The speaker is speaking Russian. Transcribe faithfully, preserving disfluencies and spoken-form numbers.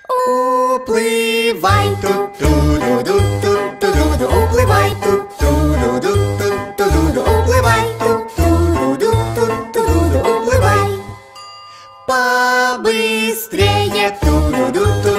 Уплывай, ту-ту-ду-ду-ту-ту-ду-ду, уплывай, ту-ту-ду-ту-ту-ду-ду, уплывай, ту-ту-ду-ту-ту-ду-ду, уплывай. Побыстрее, ту-ду-ду-ту.